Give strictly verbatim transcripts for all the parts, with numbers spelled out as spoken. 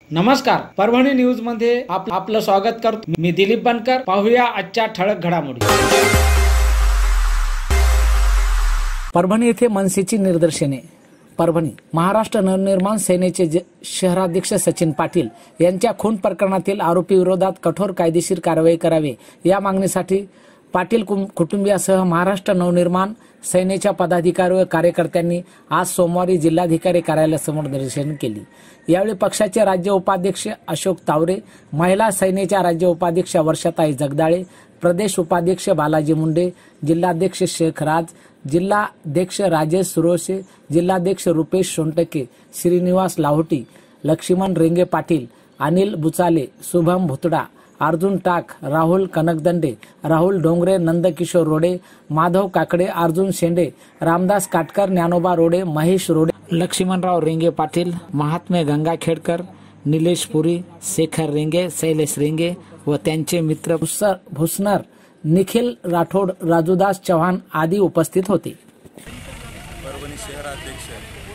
नमस्कार, परभणी न्यूज मध्ये आप, आपलं स्वागत करतो। मी दिलीप बनकर। पाहूया आजच्या ठळक घडामोडी। परभणी येथे मनसेची निदर्शने। परभणी महाराष्ट्र नवनिर्माण सेनेचे शहराध्यक्ष सचिन पाटील यांच्या खून प्रकरणातील आरोपी विरोधात कठोर कायदेशीर कारवाई करावी या मागणीसाठी पाटील कुटुंबियासह महाराष्ट्र नवनिर्माण सेनेच्या पदाधिकारी व कार्यकर्त्यांनी आज सोमवारी जिल्हाधिकारी कार्यालयासमोर निदर्शने केली। यावेळी पक्षाचे राज्य उपाध्यक्ष अशोक तावरे, महिला सेनेच्या राज्य उपाध्यक्ष वर्षाताई जगदाळे, प्रदेश उपाध्यक्ष बालाजी मुंडे, जिल्हाध्यक्ष शेख राज, जिल्हाध्यक्ष राजेश सुरोशे, जिल्हाध्यक्ष रुपेश सोनटके, श्रीनिवास लाहोटी, लक्ष्मण रेंगे पाटील, अनिल बुचाले, शुभम भुतडा, अर्जुन टाक, राहुल कनकदंडे, राहुल डोंगरे, नंदकिशोर रोडे, माधव काकडे, अर्जुन शेंडे, रामदास काटकर, ज्ञानोबा रोडे, महेश रोडे, लक्ष्मणराव रेंगे पाटील, महात्मे गंगाखेडकर, निलेश पुरी, शेखर रेंगे, शैलेश रेंगे व त्यांचे मित्र भुसनर, निखिल राठोड, राजूदास चव्हाण आदी उपस्थित होते। परभणी शहराध्यक्ष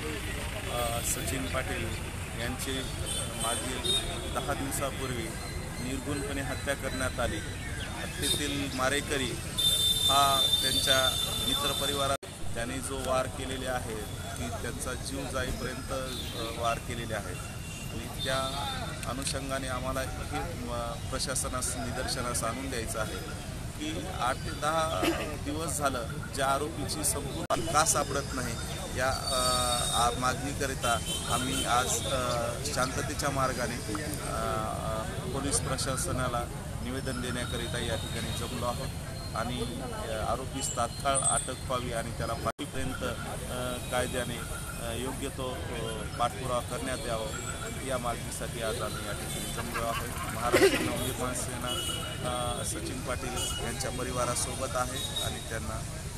सचिन पाटील यांची मागील दहा दिवसापूर्वी निर्गुणपणे हत्या करण्यात आली। हत्येतील मारेकरी हा त्यांच्या मित्रपरिवारात त्याने जो वार केलेले आहे की त्यांचा जीव जाईपर्यंत वार केलेले आहेत आणि त्या अनुषंगाने आम्हाला हे प्रशासनास निदर्शनास आणून द्यायचं आहे की आठ ते दहा दिवस झालं ज्या आरोपीची संपूर्ण का सापडत नाही या मागणीकरिता आम्ही आज शांततेच्या मार्गाने पोलीस प्रशासनाला निवेदन देण्याकरिता या ठिकाणी जमलो आहोत आणि आरोपीस तात्काळ अटक व्हावी आणि त्याला फाशीपर्यंत कायद्याने योग्य तो पाठपुरावा करण्यात यावा या मागणीसाठी आज आम्ही या ठिकाणी जमलो आहोत। महाराष्ट्र नवनिर्माण सेना सचिन पाटील यांच्या परिवारासोबत आहे आणि त्यांना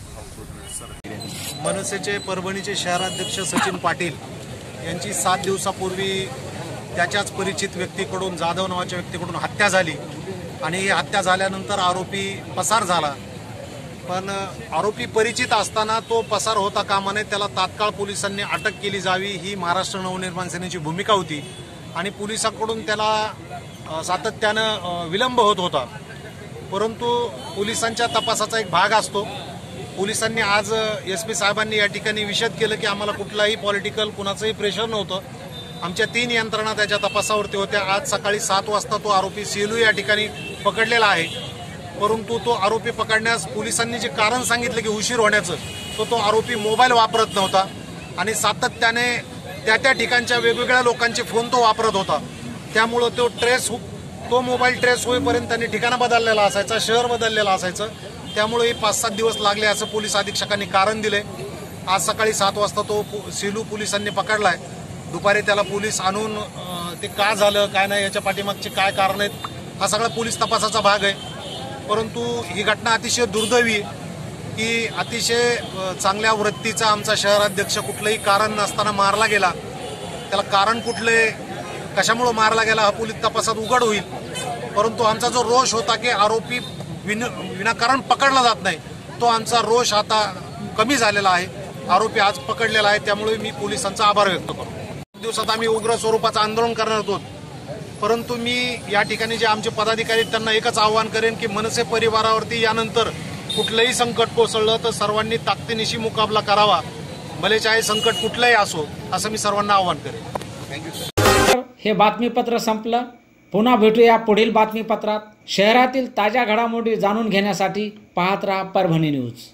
मनसेचे परभणीचे शहराध्यक्ष सचिन पाटील यांची सात दिवसापूर्वी त्याच्याच परिचित व्यक्तीकडून जाधव नावाच्या व्यक्तीकडून हत्या झाली आणि ही हत्या झाल्यानंतर आरोपी पसार झाला। पण आरोपी परिचित असताना तो पसार होता कामा नये, त्याला तात्काळ पोलिसांनी अटक केली जावी ही महाराष्ट्र नवनिर्माण सेनेची भूमिका होती आणि पोलिसांकडून त्याला सातत्यानं विलंब होत होता। परंतु पोलिसांच्या तपासाचा एक भाग असतो। पोलिसांनी आज एस पी साहेबांनी या ठिकाणी विशद केलं की आम्हाला कुठलाही पॉलिटिकल कुणाचंही प्रेशर नव्हतं, आमच्या तीन यंत्रणा त्याच्या तपासावरती होत्या। आज सकाळी सात वाजता तो आरोपी सेलू या ठिकाणी पकडलेला आहे। परंतु तो आरोपी पकडण्यास पोलिसांनी जे कारण सांगितलं की उशीर होण्याचं, तो तो आरोपी मोबाईल वापरत नव्हता आणि सातत्याने त्या त्या ठिकाणच्या वेगवेगळ्या लोकांचे फोन तो वापरत होता। त्यामुळं तो ट्रेस तो मोबाईल ट्रेस होईपर्यंत त्यांनी ठिकाण बदललेला असायचा, शहर बदललेलं असायचं। त्यामुळे पाच सात दिवस लागले असं पोलीस अधीक्षकांनी कारण दिले। आज सकाळी सात वाजता तो सेलू पोलिसांनी पकडलाय। दुपारी त्याला पोलीस आणून ते का झालं काय नाही याच्या पाठीमागचे काय कारण आहेत हा सगळा पोलीस तपासाचा भाग आहे। परंतु ही घटना अतिशय दुर्दैवी की अतिशय चांगल्या वृत्तीचा आमचा शहराध्यक्ष कुठलंही कारण नसताना मारला गेला। त्याला कारण कुठले कशामुळे मारला गेला हा पोलीस तपासात उघड होईल। परंतु आमचा जो रोष होता की आरोपी विन विनाकारण पकडला जात नाही, तो आमचा रोष आता कमी झालेला आहे। आरोपी आज पकडलेला आहे, त्यामुळे मी पोलिसांचा आभार व्यक्त करतो। दिवसात आम्ही उग्र स्वरूपाचं आंदोलन करणार आहोत, परंतु मी या ठिकाणी जे आमचे पदाधिकारी त्यांना एकच आवाहन करेन की मनसे परिवारावरती यानंतर कुठलंही संकट कोसळलं तर सर्वांनी ताकदीनिशी मुकाबला करावा, भले चाहे संकट कुठलंही असो, असं मी सर्वांना आवाहन करेन। थँक्यू। हे बातमीपत्र संपलं। पुन्हा भेटूया पुढील बातमीपत्रात। शहरातील ताज्या घडामोडी जाणून घेण्यासाठी पाहत राहा परभणी न्यूज।